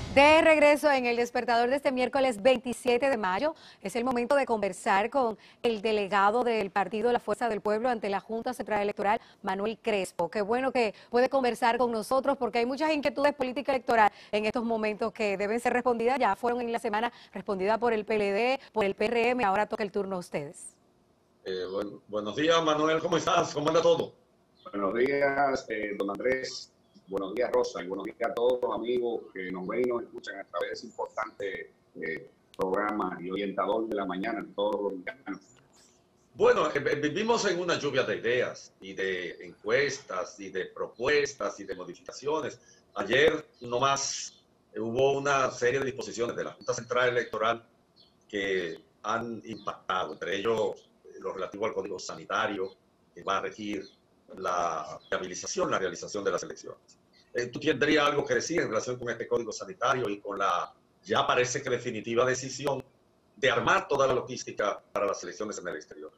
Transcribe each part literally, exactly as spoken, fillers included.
De regreso en el despertador de este miércoles veintisiete de mayo, es el momento de conversar con el delegado del Partido La Fuerza del Pueblo ante la Junta Central Electoral, Manuel Crespo. Qué bueno que puede conversar con nosotros porque hay muchas inquietudes política electoral en estos momentos que deben ser respondidas. Ya fueron en la semana respondidas por el P L D, por el P R M, ahora toca el turno a ustedes. Eh, bueno, buenos días, Manuel, ¿cómo estás? ¿Cómo anda todo? Buenos días, eh, don Andrés. Buenos días, Rosa. Y buenos días a todos los amigos que nos ven y nos escuchan a través de ese importante eh, programa y orientador de la mañana en todos los dominicanos. Bueno, eh, vivimos en una lluvia de ideas y de encuestas y de propuestas y de modificaciones. Ayer nomás eh, hubo una serie de disposiciones de la Junta Central Electoral que han impactado, entre ellos eh, lo relativo al Código Sanitario, que va a regir la viabilización, la realización de las elecciones. Eh, ¿Tú tendrías algo que decir en relación con este Código Sanitario y con la ya parece que definitiva decisión de armar toda la logística para las elecciones en el exterior?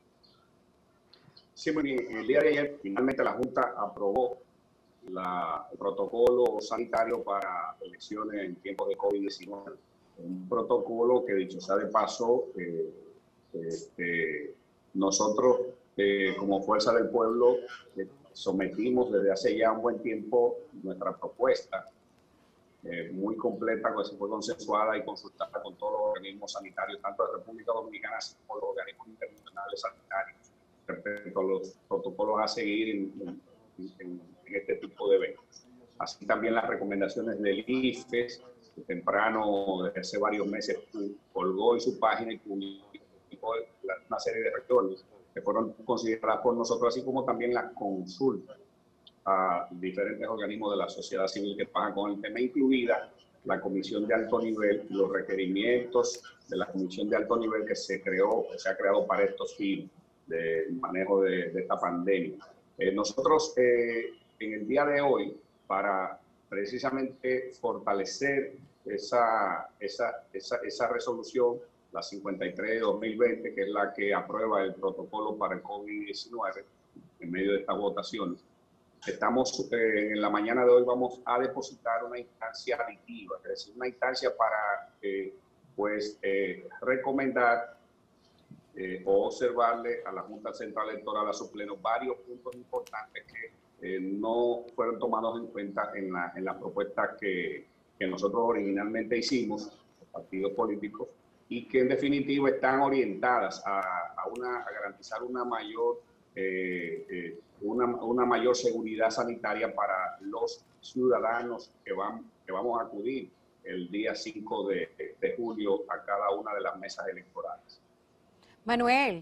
Sí, bueno, el día de ayer finalmente la Junta aprobó la, el protocolo sanitario para elecciones en tiempos de COVID diecinueve. Un protocolo que, dicho sea de paso, eh, este, nosotros eh, como Fuerza del Pueblo eh, sometimos desde hace ya un buen tiempo nuestra propuesta eh, muy completa, que se fue consensuada y consultada con todos los organismos sanitarios, tanto de República Dominicana como los organismos internacionales sanitarios, respecto a los protocolos a seguir en, en, en, en este tipo de eventos. Así también las recomendaciones del I F E S, que temprano, desde hace varios meses, colgó en su página y publicó una serie de retornos que fueron consideradas por nosotros, así como también la consulta a diferentes organismos de la sociedad civil que trabajan con el tema, incluida la comisión de alto nivel, los requerimientos de la comisión de alto nivel que se creó, que se ha creado para estos fines de manejo de, de esta pandemia. Eh, nosotros eh, en el día de hoy, para precisamente fortalecer esa, esa, esa, esa resolución, la cincuenta y tres de dos mil veinte, que es la que aprueba el protocolo para el COVID diecinueve, en medio de estas votaciones, estamos eh, en la mañana de hoy vamos a depositar una instancia aditiva, es decir, una instancia para eh, pues eh, recomendar eh, o observarle a la Junta Central Electoral a su pleno varios puntos importantes que eh, no fueron tomados en cuenta en la, en la propuesta que, que nosotros originalmente hicimos, los partidos políticos, y que en definitiva están orientadas a, a, una, a garantizar una mayor eh, eh, Una, una mayor seguridad sanitaria para los ciudadanos que, van, que vamos a acudir el día cinco de, de julio a cada una de las mesas electorales. Manuel,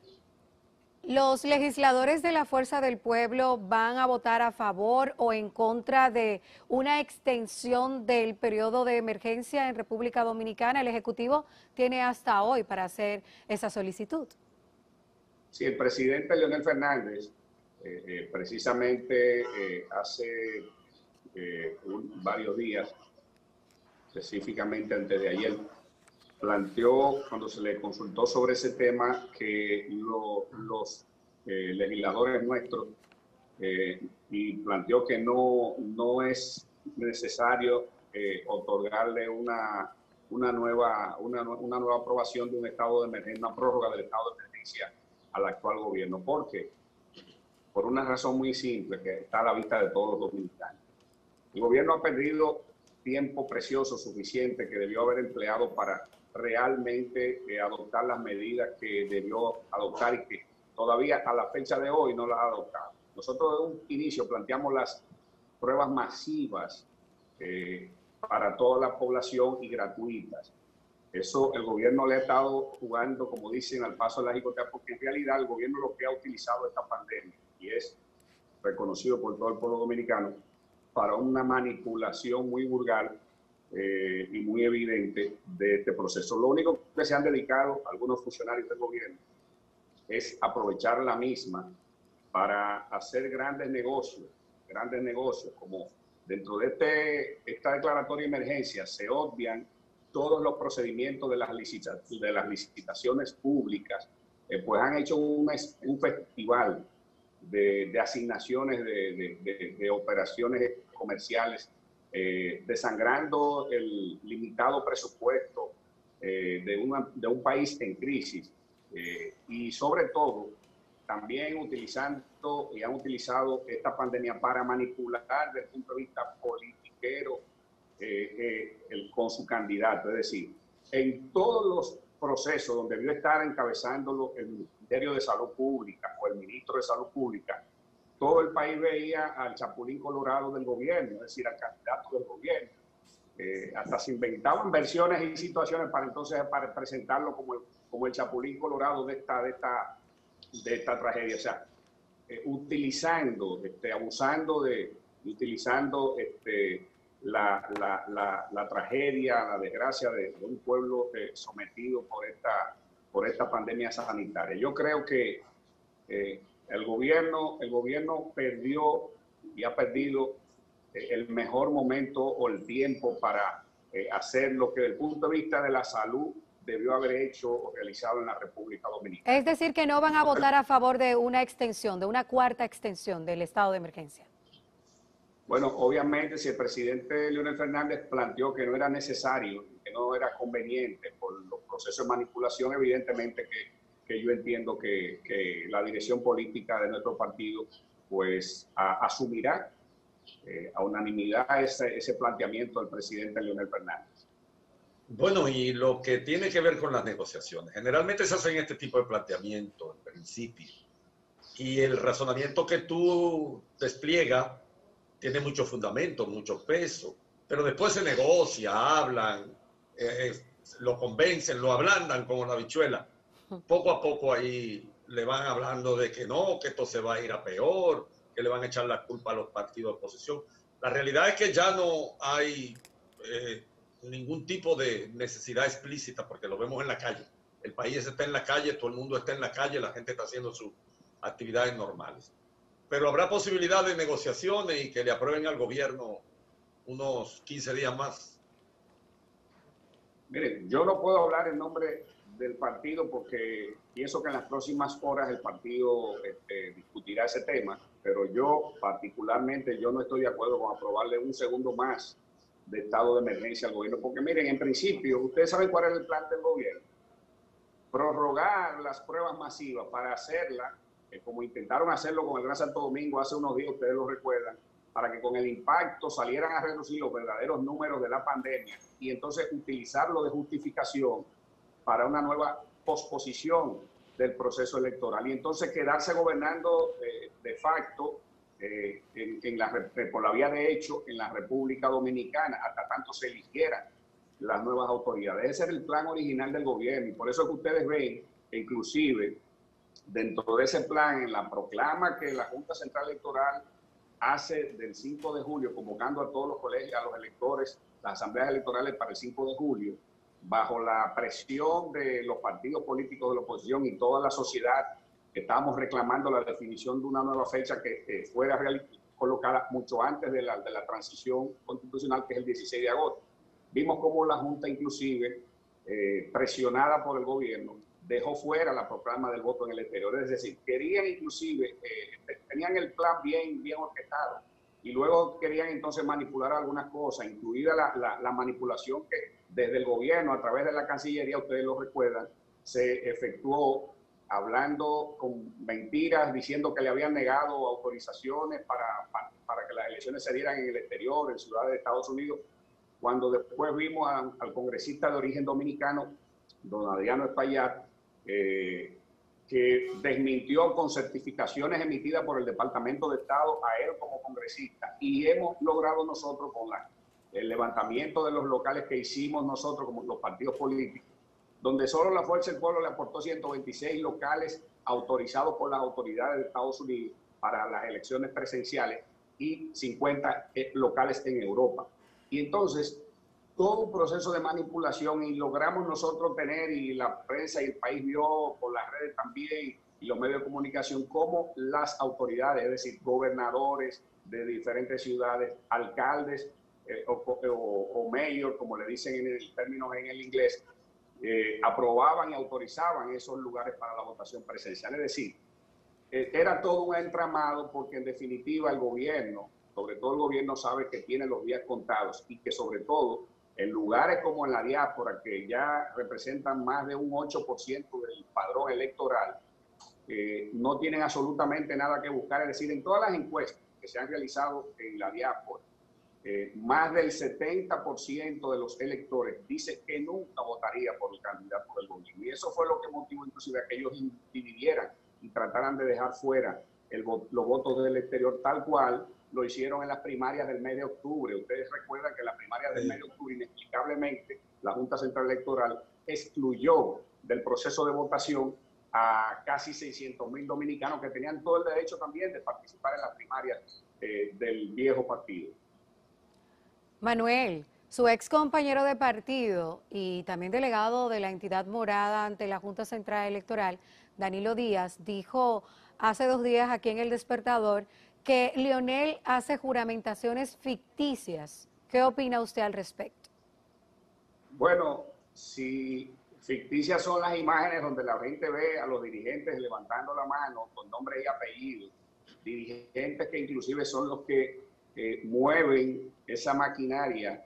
¿los legisladores de la Fuerza del Pueblo van a votar a favor o en contra de una extensión del periodo de emergencia en República Dominicana? El Ejecutivo tiene hasta hoy para hacer esa solicitud. Sí, el presidente Leonel Fernández Eh, eh, precisamente eh, hace eh, un, varios días, específicamente antes de ayer, planteó, cuando se le consultó sobre ese tema, que lo, los eh, legisladores nuestros, eh, y planteó que no, no es necesario eh, otorgarle una, una, nueva, una, una nueva aprobación de un estado de emergencia, una prórroga del estado de emergencia al actual gobierno. ¿Por qué? Por una razón muy simple que está a la vista de todos los dominicanos. El gobierno ha perdido tiempo precioso suficiente que debió haber empleado para realmente eh, adoptar las medidas que debió adoptar y que todavía a la fecha de hoy no las ha adoptado. Nosotros de un inicio planteamos las pruebas masivas eh, para toda la población y gratuitas. Eso el gobierno le ha estado jugando, como dicen, al paso de la jicota, porque en realidad el gobierno lo que ha utilizado esta pandemia, y es reconocido por todo el pueblo dominicano, para una manipulación muy vulgar eh, y muy evidente de este proceso. Lo único que se han dedicado algunos funcionarios del gobierno es aprovechar la misma para hacer grandes negocios, grandes negocios, como dentro de este, esta declaratoria de emergencia se obvian todos los procedimientos de las, licita de las licitaciones públicas, eh, pues han hecho un, un festival de, de asignaciones de, de, de, de operaciones comerciales eh, desangrando el limitado presupuesto eh, de, una, de un país en crisis eh, y sobre todo también utilizando y han utilizado esta pandemia para manipular desde el punto de vista politiquero eh, eh, el, con su candidato. Es decir, en todos los procesos donde debió estar encabezándolo el Ministerio de Salud Pública o el Ministro de Salud Pública, todo el país veía al chapulín colorado del gobierno, es decir, al candidato del gobierno. Eh, hasta se inventaban versiones y situaciones para entonces para presentarlo como el, como el chapulín colorado de esta, de esta, de esta tragedia. O sea, eh, utilizando, este, abusando de, utilizando este, la, la, la, la tragedia, la desgracia de, de un pueblo eh, sometido por esta, por esta pandemia sanitaria. Yo creo que eh, el gobierno, el gobierno perdió y ha perdido eh, el mejor momento o el tiempo para eh, hacer lo que desde el punto de vista de la salud debió haber hecho o realizado en la República Dominicana. Es decir, que no van a votar a favor de una extensión, de una cuarta extensión del estado de emergencia. Bueno, obviamente si el presidente Leonel Fernández planteó que no era necesario, que no era conveniente por los procesos de manipulación, evidentemente que que yo entiendo que, que la dirección política de nuestro partido pues a, asumirá eh, a unanimidad ese, ese planteamiento del presidente Leonel Fernández. Bueno, y lo que tiene que ver con las negociaciones. Generalmente se hacen este tipo de planteamientos en principio. Y el razonamiento que tú despliegas tiene mucho fundamento, mucho peso. Pero después se negocia, hablan, eh, lo convencen, lo ablandan como la habichuela. Poco a poco ahí le van hablando de que no, que esto se va a ir a peor, que le van a echar la culpa a los partidos de oposición. La realidad es que ya no hay eh, ningún tipo de necesidad explícita, porque lo vemos en la calle. El país está en la calle, todo el mundo está en la calle, la gente está haciendo sus actividades normales. Pero habrá posibilidad de negociaciones y que le aprueben al gobierno unos quince días más. Miren, yo no puedo hablar en nombre del partido porque pienso que en las próximas horas el partido este, discutirá ese tema, pero yo particularmente yo no estoy de acuerdo con aprobarle un segundo más de estado de emergencia al gobierno, porque miren, en principio, ustedes saben cuál es el plan del gobierno, prorrogar las pruebas masivas para hacerlas, eh, como intentaron hacerlo con el Gran Santo Domingo hace unos días, ustedes lo recuerdan, para que con el impacto salieran a reducir los verdaderos números de la pandemia y entonces utilizarlo de justificación para una nueva posposición del proceso electoral y entonces quedarse gobernando eh, de facto eh, en, en la, por la vía de hecho en la República Dominicana hasta tanto se eligieran las nuevas autoridades. Ese era el plan original del gobierno y por eso es que ustedes ven que inclusive dentro de ese plan en la proclama que la Junta Central Electoral hace del cinco de julio convocando a todos los colegios, a los electores, las asambleas electorales para el cinco de julio, bajo la presión de los partidos políticos de la oposición y toda la sociedad, estábamos reclamando la definición de una nueva fecha que eh, fuera real, colocada mucho antes de la, de la transición constitucional, que es el dieciséis de agosto. Vimos cómo la Junta, inclusive, eh, presionada por el gobierno, dejó fuera la proclama del voto en el exterior. Es decir, querían inclusive, eh, tenían el plan bien, bien orquestado, y luego querían entonces manipular algunas cosas, incluida la, la, la manipulación que desde el gobierno, a través de la Cancillería, ustedes lo recuerdan, se efectuó hablando con mentiras, diciendo que le habían negado autorizaciones para, para, para que las elecciones se dieran en el exterior, en ciudades de Estados Unidos, cuando después vimos a, al congresista de origen dominicano, don Adriano Espaillat, eh, que desmintió con certificaciones emitidas por el Departamento de Estado a él como congresista. Y hemos logrado nosotros con la, el levantamiento de los locales que hicimos nosotros como los partidos políticos, donde solo la Fuerza del Pueblo le aportó ciento veintiséis locales autorizados por las autoridades de Estados Unidos para las elecciones presenciales y cincuenta locales en Europa. Y entonces, todo un proceso de manipulación y logramos nosotros tener, y la prensa y el país vio por las redes también, y los medios de comunicación, cómo las autoridades, es decir, gobernadores de diferentes ciudades, alcaldes eh, o, o, o mayor, como le dicen en el término en el inglés, eh, aprobaban y autorizaban esos lugares para la votación presencial. Es decir, eh, era todo un entramado porque en definitiva el gobierno sobre todo el gobierno sabe que tiene los días contados y que sobre todo en lugares como en la diáspora, que ya representan más de un ocho por ciento del padrón electoral, eh, no tienen absolutamente nada que buscar. Es decir, en todas las encuestas que se han realizado en la diáspora, eh, más del setenta por ciento de los electores dice que nunca votaría por el candidato del gobierno. Y eso fue lo que motivó inclusive a que ellos dividieran y trataran de dejar fuera el, los votos del exterior, tal cual lo hicieron en las primarias del mes de octubre. Ustedes recuerdan que en las primarias del mes de octubre, inexplicablemente, la Junta Central Electoral excluyó del proceso de votación a casi seiscientos mil dominicanos que tenían todo el derecho también de participar en las primarias eh, del viejo partido. Manuel, su ex compañero de partido y también delegado de la entidad morada ante la Junta Central Electoral, Danilo Díaz, dijo hace dos días aquí en El Despertador que Leonel hace juramentaciones ficticias. ¿Qué opina usted al respecto? Bueno, si ficticias son las imágenes donde la gente ve a los dirigentes levantando la mano con nombre y apellido, dirigentes que inclusive son los que eh, mueven esa maquinaria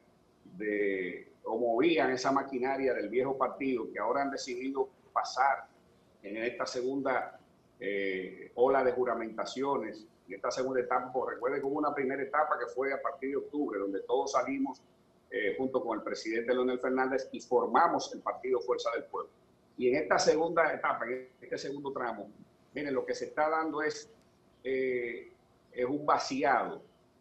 de, o movían esa maquinaria del viejo partido, que ahora han decidido pasar en esta segunda eh, ola de juramentaciones, en esta segunda etapa. Pues recuerde que hubo una primera etapa que fue a partir de octubre, donde todos salimos eh, junto con el presidente Leonel Fernández y formamos el partido Fuerza del Pueblo. Y en esta segunda etapa, en este segundo tramo, miren, lo que se está dando es, eh, es un vaciado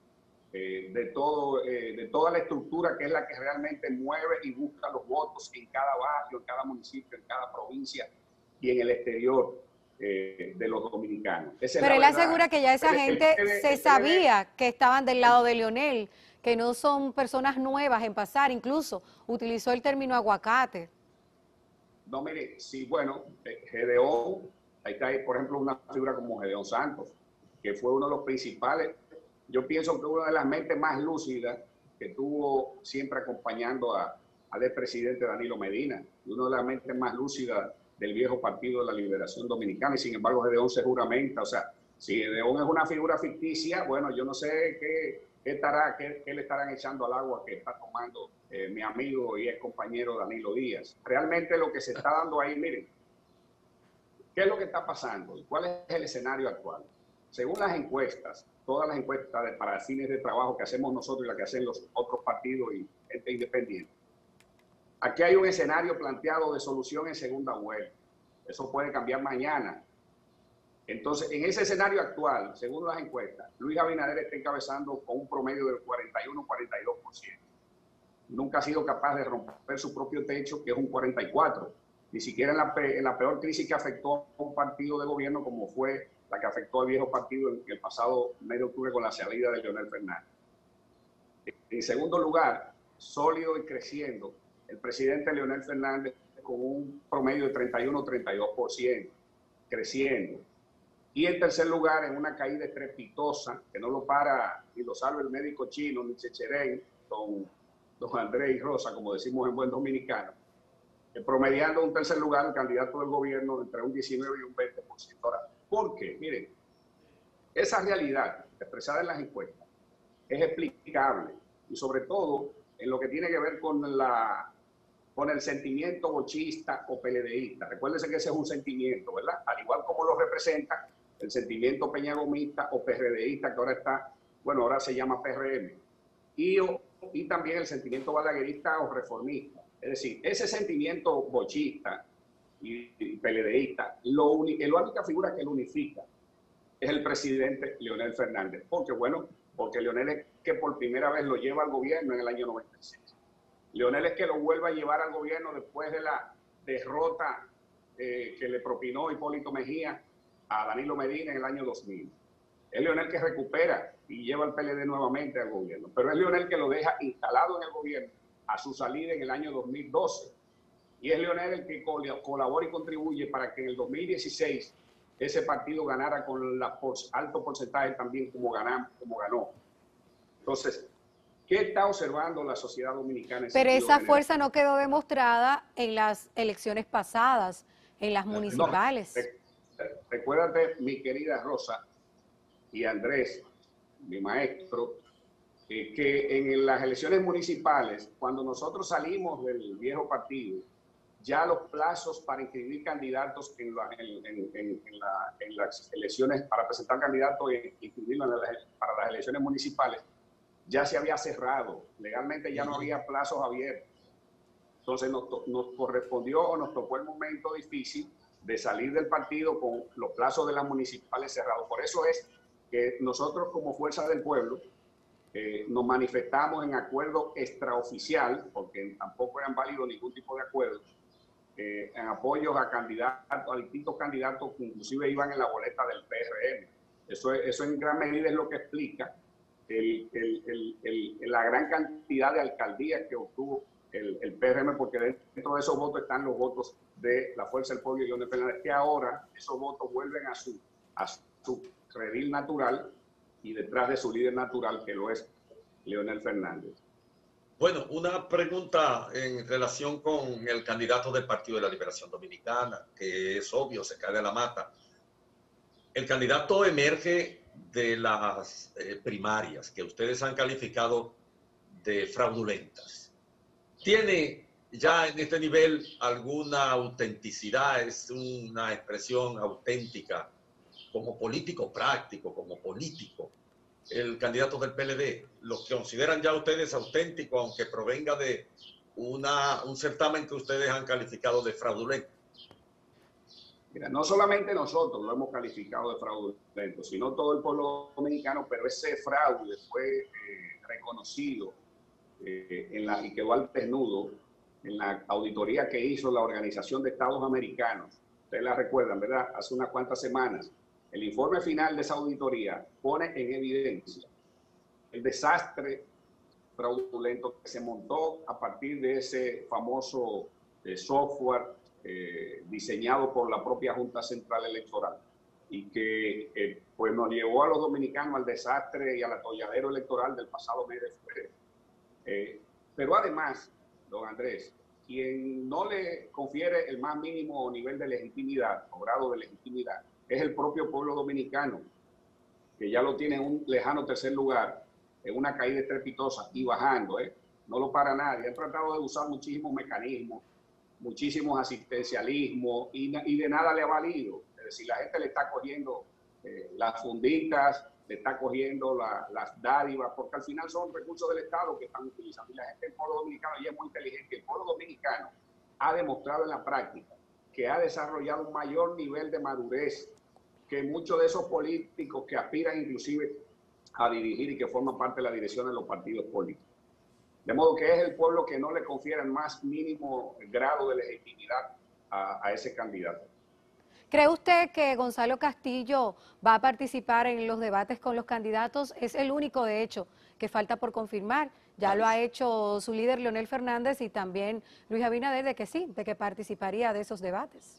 eh, de, todo, eh, de toda la estructura que es la que realmente mueve y busca los votos en cada barrio, en cada municipio, en cada provincia y en el exterior eh, de los dominicanos. Esa Pero es él la asegura que ya esa el, gente el, el, se el, sabía que estaban del lado de Leonel, que no son personas nuevas en pasar, incluso utilizó el término aguacate. No, mire, sí, bueno, Gedeón, ahí está, por ejemplo, una figura como Gedeón Santos, que fue uno de los principales, yo pienso que una de las mentes más lúcidas que tuvo siempre acompañando a, al expresidente Danilo Medina, y una de las mentes más lúcidas del viejo Partido de la Liberación Dominicana, y sin embargo Gedeón se juramenta. O sea, si Gedeón es una figura ficticia, bueno, yo no sé qué, qué, estará, qué, qué le estarán echando al agua que está tomando eh, mi amigo y ex compañero Danilo Díaz. Realmente lo que se está dando ahí, miren, ¿qué es lo que está pasando? ¿Cuál es el escenario actual? Según las encuestas, todas las encuestas de, para fines de trabajo que hacemos nosotros y las que hacen los otros partidos y gente independiente, aquí hay un escenario planteado de solución en segunda vuelta. Eso puede cambiar mañana. Entonces, en ese escenario actual, según las encuestas, Luis Abinader está encabezando con un promedio del cuarenta y uno, cuarenta y dos por ciento. Nunca ha sido capaz de romper su propio techo, que es un cuarenta y cuatro por ciento. Ni siquiera en la, en la peor crisis que afectó a un partido de gobierno como fue la que afectó al viejo partido en el pasado mes de octubre con la salida de Leonel Fernández. En segundo lugar, sólido y creciendo, el presidente Leonel Fernández con un promedio de treinta y uno, treinta y dos por ciento, creciendo. Y en tercer lugar, en una caída estrepitosa, que no lo para ni lo salva el médico chino, ni Checherén, don, don Andrés y Rosa, como decimos en buen dominicano, promediando un tercer lugar el candidato del gobierno entre un diecinueve y un veinte por ciento. Ahora, ¿por qué? Miren, esa realidad expresada en las encuestas es explicable, y sobre todo en lo que tiene que ver con, la, con el sentimiento bochista o peledeísta. Recuérdense que ese es un sentimiento, ¿verdad? Al igual como lo representa el sentimiento peñagomista o PRDista, que ahora está, bueno, ahora se llama P R M, y, y también el sentimiento balaguerista o reformista. Es decir, ese sentimiento bochista y, y peledeísta, lo uni, la única figura que lo unifica es el presidente Leonel Fernández. Porque, bueno, porque Leonel es que por primera vez lo lleva al gobierno en el año noventa y seis. Leonel es que lo vuelve a llevar al gobierno después de la derrota eh, que le propinó Hipólito Mejía a Danilo Medina en el año dos mil. Es Leonel que recupera y lleva al P L D nuevamente al gobierno. Pero es Leonel que lo deja instalado en el gobierno a su salida en el año dos mil doce. Y es Leonel el que colabora y contribuye para que en el dos mil dieciséis ese partido ganara con la por, alto porcentaje también como, ganan, como ganó. Entonces, ¿qué está observando la sociedad dominicana? Pero esa fuerza no quedó demostrada en las elecciones pasadas, en las municipales. No, recuérdate, mi querida Rosa y Andrés, mi maestro, eh, que en las elecciones municipales, cuando nosotros salimos del viejo partido, ya los plazos para inscribir candidatos en, la, en, en, en, en, la, en las elecciones, para presentar candidatos e inscribirlos para las elecciones municipales, ya se había cerrado. Legalmente ya no había plazos abiertos. Entonces nos, nos correspondió o nos tocó el momento difícil de salir del partido con los plazos de las municipales cerrados. Por eso es que nosotros como Fuerza del Pueblo eh, nos manifestamos en acuerdo extraoficial, porque tampoco eran válidos ningún tipo de acuerdo, eh, en apoyos a candidatos, a distintos candidatos que inclusive iban en la boleta del P R M. Eso, es, eso en gran medida es lo que explica el, el, el, el, la gran cantidad de alcaldías que obtuvo El, el P R M, porque dentro de esos votos están los votos de la Fuerza del Pueblo y Leonel Fernández, que ahora esos votos vuelven a su, a su redil natural y detrás de su líder natural, que lo es Leonel Fernández. Bueno, una pregunta en relación con el candidato del Partido de la Liberación Dominicana, que es obvio, se cae de la mata. El candidato emerge de las eh, primarias, que ustedes han calificado de fraudulentas. ¿Tiene ya en este nivel alguna autenticidad? ¿Es una expresión auténtica como político práctico, como político? El candidato del P L D, ¿lo consideran ya ustedes auténtico, aunque provenga de una, un certamen que ustedes han calificado de fraudulento? Mira, no solamente nosotros lo hemos calificado de fraudulento, sino todo el pueblo dominicano, pero ese fraude fue eh, reconocido Eh, en la, y quedó al desnudo en la auditoría que hizo la Organización de Estados Americanos. Ustedes la recuerdan, ¿verdad? Hace unas cuantas semanas. El informe final de esa auditoría pone en evidencia el desastre fraudulento que se montó a partir de ese famoso eh, software eh, diseñado por la propia Junta Central Electoral y que eh, pues nos llevó a los dominicanos al desastre y al atolladero electoral del pasado mes de febrero. Eh, pero además, don Andrés, quien no le confiere el más mínimo nivel de legitimidad o grado de legitimidad es el propio pueblo dominicano, que ya lo tiene en un lejano tercer lugar, en una caída estrepitosa y bajando, ¿eh? No lo para nadie. Han tratado de usar muchísimos mecanismos, muchísimos asistencialismos y, y de nada le ha valido. Es decir, la gente le está cogiendo eh, las funditas, le está cogiendo la, las dádivas, porque al final son recursos del Estado que están utilizando. Y la gente del pueblo dominicano ya es muy inteligente. El pueblo dominicano ha demostrado en la práctica que ha desarrollado un mayor nivel de madurez que muchos de esos políticos que aspiran inclusive a dirigir y que forman parte de la dirección de los partidos políticos. De modo que es el pueblo que no le confiere el más mínimo grado de legitimidad a, a ese candidato. ¿Cree usted que Gonzalo Castillo va a participar en los debates con los candidatos? Es el único, de hecho, que falta por confirmar. Ya lo ha hecho su líder Leonel Fernández y también Luis Abinader, de que sí, de que participaría de esos debates.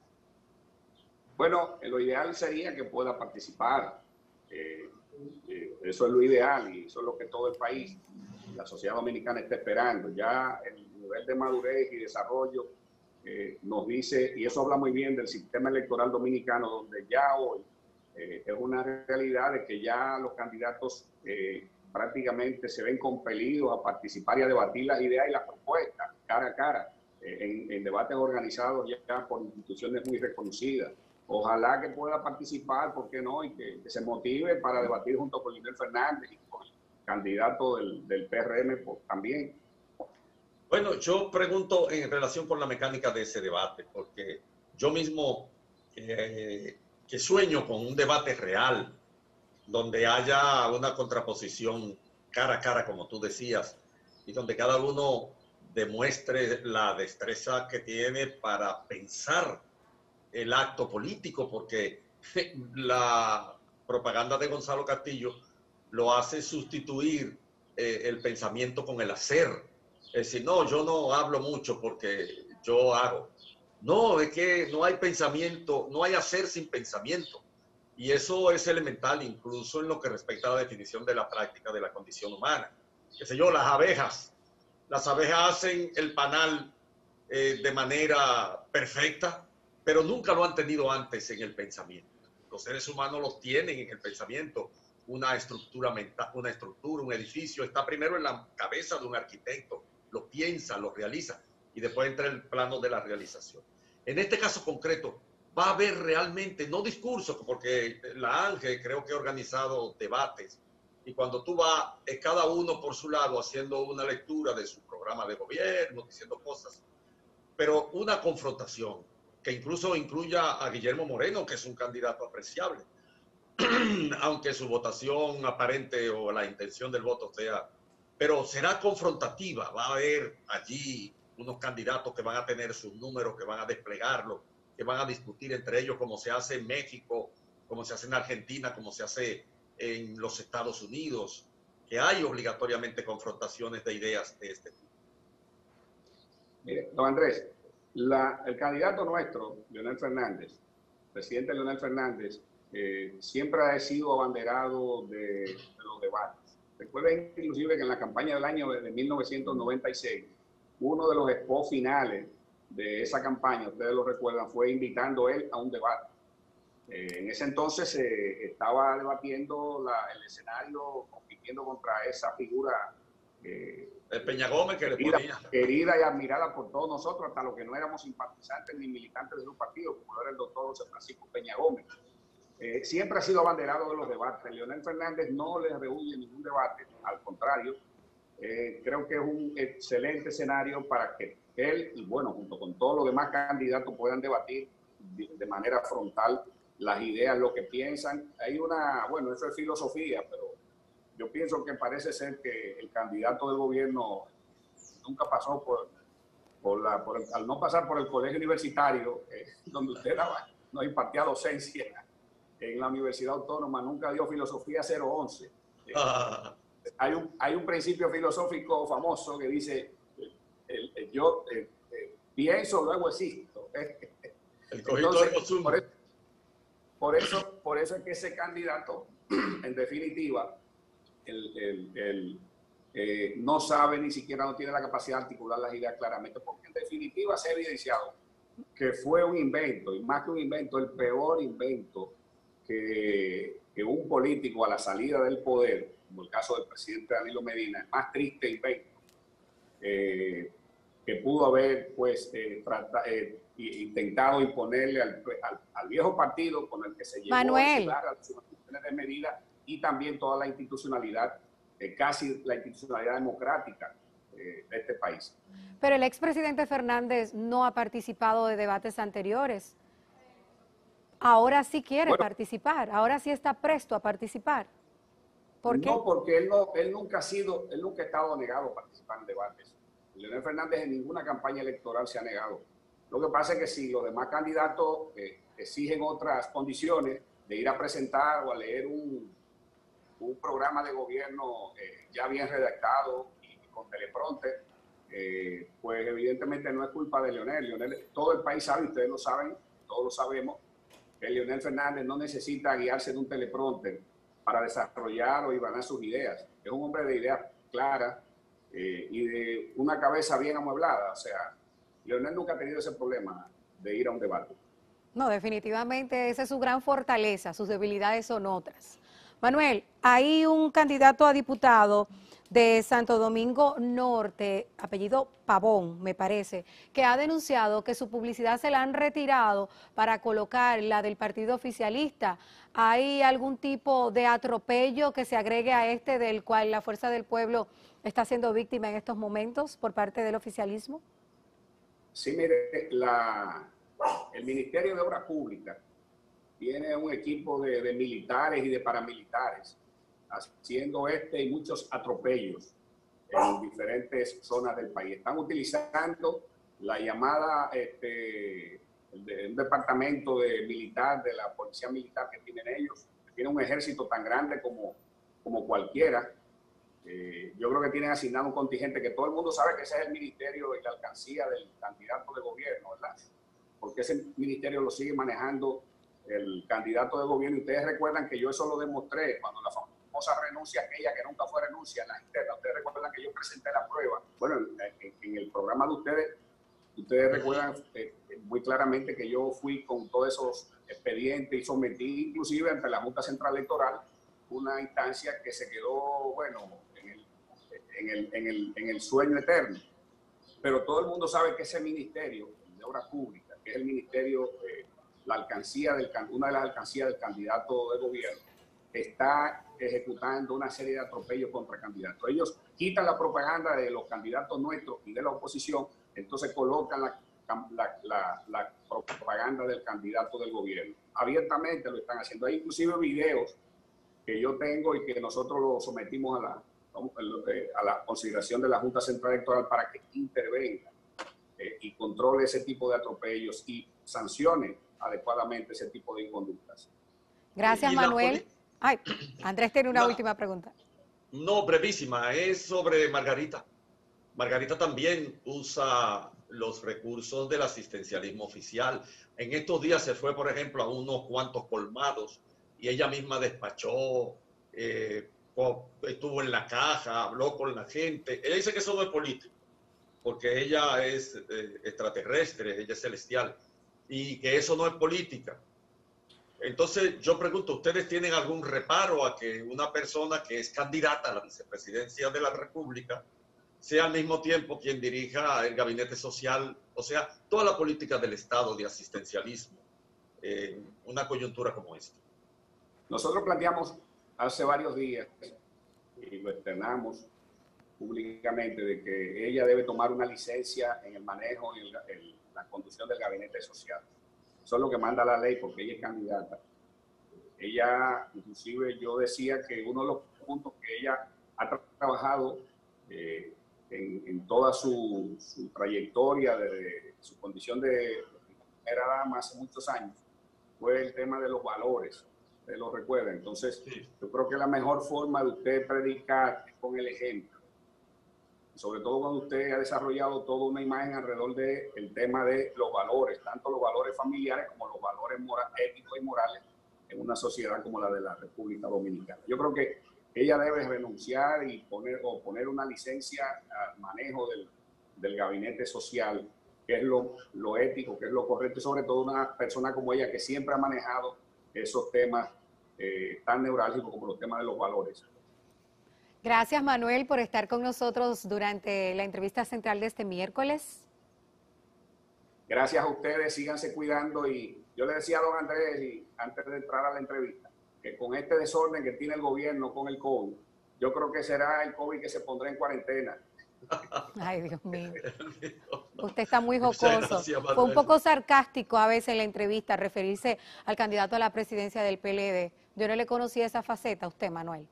Bueno, lo ideal sería que pueda participar. Eh, eh, eso es lo ideal y eso es lo que todo el país, la sociedad dominicana está esperando. Ya el nivel de madurez y desarrollo Eh, nos dice, y eso habla muy bien del sistema electoral dominicano, donde ya hoy eh, es una realidad de que ya los candidatos eh, prácticamente se ven compelidos a participar y a debatir las ideas y las propuestas cara a cara, eh, en, en debates organizados ya por instituciones muy reconocidas. Ojalá que pueda participar, ¿por qué no? Y que, que se motive para debatir junto con Leonel Fernández y con el candidato del, del P R M pues, también. Bueno, yo pregunto en relación con la mecánica de ese debate, porque yo mismo eh, que sueño con un debate real, donde haya una contraposición cara a cara, como tú decías, y donde cada uno demuestre la destreza que tiene para pensar el acto político, porque la propaganda de Gonzalo Castillo lo hace sustituir eh, el pensamiento con el hacer. Es decir, no, yo no hablo mucho porque yo hago. No, es que no hay pensamiento, no hay hacer sin pensamiento. Y eso es elemental incluso en lo que respecta a la definición de la práctica de la condición humana. Qué sé yo, las abejas. Las abejas hacen el panal eh, de manera perfecta, pero nunca lo han tenido antes en el pensamiento. Los seres humanos los tienen en el pensamiento una estructura mental, una estructura, un edificio, está primero en la cabeza de un arquitecto, lo piensa, lo realiza, y después entra el plano de la realización. En este caso concreto, va a haber realmente, no discursos, porque la ANGE creo que ha organizado debates, y cuando tú vas, es cada uno por su lado haciendo una lectura de su programa de gobierno, diciendo cosas, pero una confrontación que incluso incluya a Guillermo Moreno, que es un candidato apreciable, aunque su votación aparente o la intención del voto sea, pero será confrontativa, va a haber allí unos candidatos que van a tener sus números, que van a desplegarlo, que van a discutir entre ellos como se hace en México, como se hace en Argentina, como se hace en los Estados Unidos, que hay obligatoriamente confrontaciones de ideas de este tipo. Mire, don Andrés, la, el candidato nuestro, Leonel Fernández, presidente Leonel Fernández, eh, siempre ha sido abanderado de, de los debates. Recuerden inclusive que en la campaña del año de mil novecientos noventa y seis, uno de los spots finales de esa campaña, ustedes lo recuerdan, fue invitando él a un debate. Eh, en ese entonces se eh, estaba debatiendo la, el escenario, compitiendo contra esa figura eh, el Peña Gómez, que querida, le ponía. querida y admirada por todos nosotros, hasta los que no éramos simpatizantes ni militantes de un partido, como era el doctor José Francisco Peña Gómez. Eh, siempre ha sido abanderado de los debates. Leonel Fernández no le rehúye ningún debate, al contrario, eh, creo que es un excelente escenario para que él y, bueno, junto con todos los demás candidatos puedan debatir de, de manera frontal las ideas, lo que piensan. Hay una, bueno, eso es filosofía, pero yo pienso que parece ser que el candidato del gobierno nunca pasó por, por la, por el, al no pasar por el colegio universitario, eh, donde usted daba, no impartía docencia en la Universidad Autónoma, nunca dio filosofía cero once. Eh, ah. hay, un, hay un principio filosófico famoso que dice, el, el, yo eh, eh, pienso, luego existo. El Entonces, por, eso, por, eso, por eso es que ese candidato, en definitiva, el, el, el, eh, no sabe, ni siquiera no tiene la capacidad de articular las ideas claramente, porque en definitiva se ha evidenciado que fue un invento, y más que un invento, el peor invento que, que un político a la salida del poder, como el caso del presidente Danilo Medina, el más triste invento eh, que pudo haber pues eh, trata, eh, intentado imponerle al, al, al viejo partido con el que se llevó Manuel. a las instituciones de medida y también toda la institucionalidad, eh, casi la institucionalidad democrática eh, de este país. Pero el expresidente Fernández no ha participado de debates anteriores. Ahora sí quiere bueno, participar, ahora sí está presto a participar. ¿Por qué? No, porque él, no, él nunca ha sido, él nunca ha estado negado a participar en debates. Leonel Fernández en ninguna campaña electoral se ha negado. Lo que pasa es que si los demás candidatos eh, exigen otras condiciones de ir a presentar o a leer un, un programa de gobierno eh, ya bien redactado y con teleprompter, eh, pues evidentemente no es culpa de Leonel. Leonel. Todo el país sabe, ustedes lo saben, todos lo sabemos, que Leonel Fernández no necesita guiarse de un teleprompter para desarrollar o ibanar sus ideas. Es un hombre de ideas claras eh, y de una cabeza bien amueblada. O sea, Leonel nunca ha tenido ese problema de ir a un debate. No, definitivamente esa es su gran fortaleza, sus debilidades son otras. Manuel, hay un candidato a diputado de Santo Domingo Norte, apellido Pavón, me parece, que ha denunciado que su publicidad se la han retirado para colocar la del partido oficialista. ¿Hay algún tipo de atropello que se agregue a este del cual la Fuerza del Pueblo está siendo víctima en estos momentos por parte del oficialismo? Sí, mire, la, el Ministerio de Obras Públicas tiene un equipo de, de militares y de paramilitares haciendo este y muchos atropellos en diferentes zonas del país. Están utilizando la llamada, este, de, un departamento de militar, de la policía militar que tienen ellos, que tiene un ejército tan grande como, como cualquiera. Eh, yo creo que tienen asignado un contingente que todo el mundo sabe que ese es el ministerio y la alcancía del candidato de gobierno, ¿verdad? Porque ese ministerio lo sigue manejando el candidato de gobierno. Y ustedes recuerdan que yo eso lo demostré cuando la famosa renuncia aquella que nunca fue renuncia en la interna. Ustedes recuerdan que yo presenté la prueba. Bueno, en, en el programa de ustedes, ustedes recuerdan eh, muy claramente que yo fui con todos esos expedientes y sometí inclusive ante la Junta Central Electoral una instancia que se quedó, bueno, en el, en el, en el, en el sueño eterno. Pero todo el mundo sabe que ese ministerio de Obras Públicas, que es el ministerio, eh, la alcancía del, una de las alcancías del candidato de gobierno, está ejecutando una serie de atropellos contra candidatos. Ellos quitan la propaganda de los candidatos nuestros y de la oposición, entonces colocan la, la, la, la propaganda del candidato del gobierno. Abiertamente lo están haciendo. Hay inclusive videos que yo tengo y que nosotros lo sometimos a la, a la consideración de la Junta Central Electoral para que intervenga eh, y controle ese tipo de atropellos y sancione adecuadamente ese tipo de inconductas. Gracias, Manuel. Ay, Andrés tiene una la, última pregunta. No, brevísima, es sobre Margarita. Margarita también usa los recursos del asistencialismo oficial. En estos días se fue, por ejemplo, a unos cuantos colmados y ella misma despachó, eh, estuvo en la caja, habló con la gente. Ella dice que eso no es político, porque ella es eh, extraterrestre, ella es celestial, y que eso no es política. Entonces, yo pregunto, ¿ustedes tienen algún reparo a que una persona que es candidata a la vicepresidencia de la República sea al mismo tiempo quien dirija el gabinete social, o sea, toda la política del Estado de asistencialismo en una coyuntura como esta? Nosotros planteamos hace varios días y lo externamos públicamente de que ella debe tomar una licencia en el manejo y en la, en la conducción del gabinete social. Eso es lo que manda la ley porque ella es candidata. Ella, inclusive yo decía que uno de los puntos que ella ha tra trabajado eh, en, en toda su, su trayectoria, desde su condición de primera dama hace muchos años, fue el tema de los valores. Usted lo recuerda. Entonces, sí, yo creo que la mejor forma de usted predicar es con el ejemplo. Sobre todo cuando usted ha desarrollado toda una imagen alrededor del tema de los valores, tanto los valores familiares como los valores moral, éticos y morales en una sociedad como la de la República Dominicana. Yo creo que ella debe renunciar y poner, o poner una licencia al manejo del, del gabinete social, que es lo, lo ético, que es lo correcto, y sobre todo una persona como ella que siempre ha manejado esos temas eh, tan neurálgicos como los temas de los valores. Gracias, Manuel, por estar con nosotros durante la entrevista central de este miércoles. Gracias a ustedes, síganse cuidando y yo le decía a don Andrés, y antes de entrar a la entrevista, que con este desorden que tiene el gobierno con el COVID, yo creo que será el COVID que se pondrá en cuarentena. Ay, Dios mío. Usted está muy jocoso. Fue un poco sarcástico a veces en la entrevista referirse al candidato a la presidencia del P L D. Yo no le conocía esa faceta a usted, Manuel.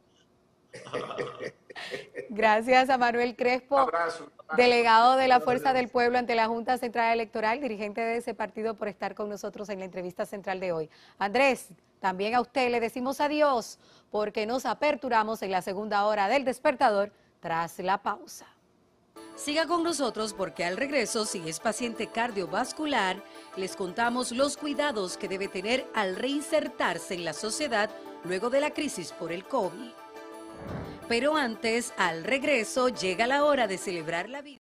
Gracias a Manuel Crespo, abrazo, abrazo. delegado de la Fuerza del Pueblo ante la Junta Central Electoral, dirigente de ese partido, por estar con nosotros en la entrevista central de hoy. Andrés, también a usted le decimos adiós porque nos aperturamos en la segunda hora del Despertador tras la pausa. Siga con nosotros porque al regreso, si es paciente cardiovascular, les contamos los cuidados que debe tener al reinsertarse en la sociedad luego de la crisis por el COVID. Pero antes, al regreso, llega la hora de celebrar la vida.